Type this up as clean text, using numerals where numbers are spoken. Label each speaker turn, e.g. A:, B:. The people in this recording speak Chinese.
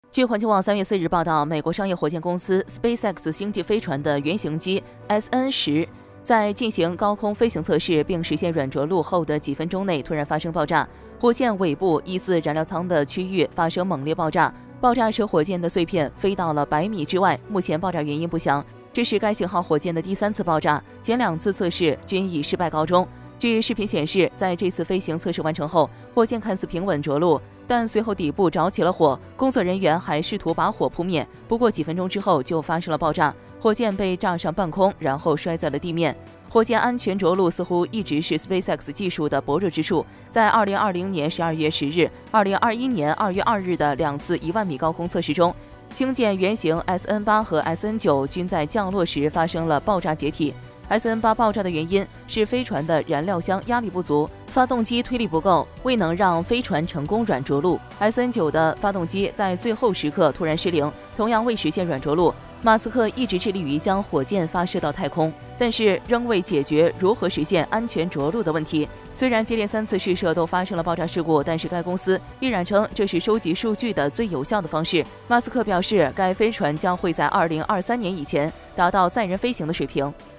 A: 据环球网3月4日报道，美国商业火箭公司 SpaceX 星际飞船的原型机 SN10在进行高空飞行测试并实现软着陆后的几分钟内突然发生爆炸，火箭尾部疑似燃料舱的区域发生猛烈爆炸，爆炸使火箭的碎片飞到了100米之外。目前爆炸原因不详，这是该型号火箭的第3次爆炸，前2次测试均以失败告终。据视频显示，在这次飞行测试完成后，火箭看似平稳着陆，但随后底部着起了火，工作人员还试图把火扑灭，不过几分钟之后就发生了爆炸，火箭被炸上半空，然后摔在了地面。火箭安全着陆似乎一直是 SpaceX 技术的薄弱之处。在2020年12月10日、2021年2月2日的2次1万米高空测试中，星舰原型 SN8 和 SN9均在降落时发生了爆炸解体。SN8 爆炸的原因是飞船的燃料箱压力不足，发动机推力不够，未能让飞船成功软着陆。SN9的发动机在最后时刻突然失灵，同样未实现软着陆。马斯克一直致力于将火箭发射到太空，但是仍未解决如何实现安全着陆的问题。虽然接连3次试射都发生了爆炸事故，但是该公司依然称这是收集数据的最有效的方式。马斯克表示，该飞船将会在2023年以前达到载人飞行的水平。